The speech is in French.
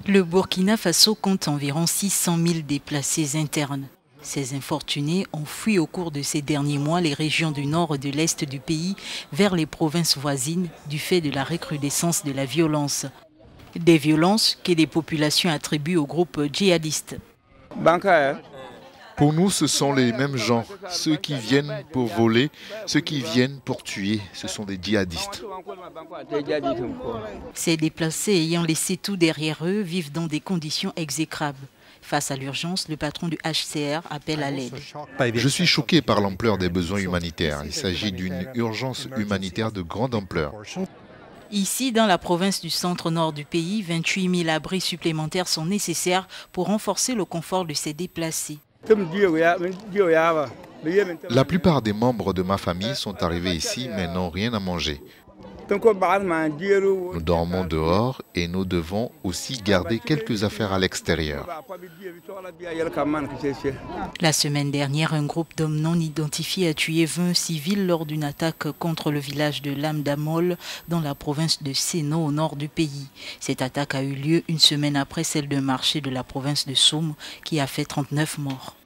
Le Burkina Faso compte environ 600 000 déplacés internes. Ces infortunés ont fui au cours de ces derniers mois les régions du nord et de l'est du pays vers les provinces voisines du fait de la recrudescence de la violence. Des violences que les populations attribuent aux groupes djihadistes. Pour nous, ce sont les mêmes gens. Ceux qui viennent pour voler, ceux qui viennent pour tuer, ce sont des djihadistes. Ces déplacés ayant laissé tout derrière eux vivent dans des conditions exécrables. Face à l'urgence, le patron du HCR appelle à l'aide. Je suis choqué par l'ampleur des besoins humanitaires. Il s'agit d'une urgence humanitaire de grande ampleur. Ici, dans la province du centre-nord du pays, 28 000 abris supplémentaires sont nécessaires pour renforcer le confort de ces déplacés. La plupart des membres de ma famille sont arrivés ici mais n'ont rien à manger. Nous dormons dehors et nous devons aussi garder quelques affaires à l'extérieur. La semaine dernière, un groupe d'hommes non identifiés a tué 20 civils lors d'une attaque contre le village de Lamdamol dans la province de Séno au nord du pays. Cette attaque a eu lieu une semaine après celle d'un marché de la province de Soum qui a fait 39 morts.